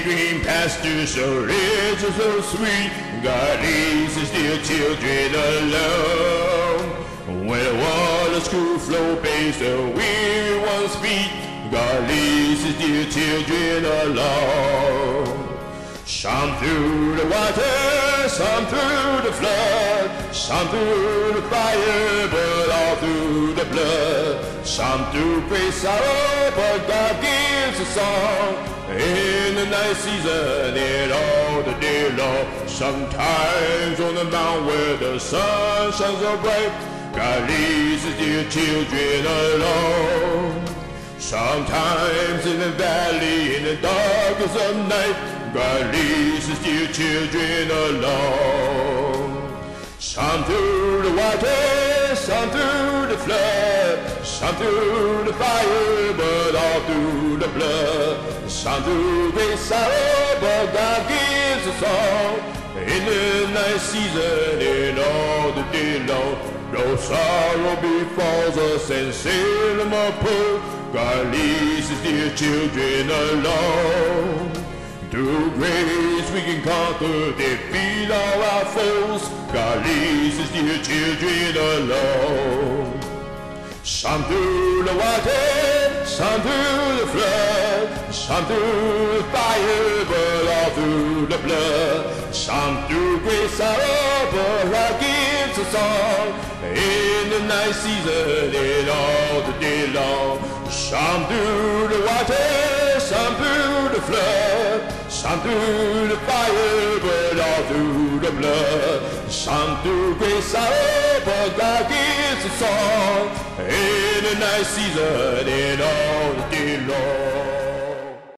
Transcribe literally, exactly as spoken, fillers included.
green pastures, so rich and so sweet. God leaves his dear children alone. When the water school flow bathes the weary one's feet, God leaves his dear children alone. Some through the water, some through the flood, some through the fire, but all through the blood. Some through great sorrow, but God gives a song. In the night season and all the day long. Sometimes on the mountain where the sun shines so bright, God leaves his dear children alone. Sometimes in the valley, in the darkness of night, God leaves his dear children alone. Some through the water, some through the flood, some through the fire, but all through the blood. Some through great sorrow, but God gives a song. In the night season and all the day long, no sorrow befalls us and sail them apart. God leaves his dear children alone. Through grace we can conquer, defeat all our foes. God leaves his dear children alone. Some through the water, some through the flood, some through the fire, but all through the blood. Some through great sorrow, but God gives a song. In the night season and all the day long. Some through the water, some through the flood, some through the fire, but all through the blood. Some through great sorrow, but God gives a song. In the night season and all the day long.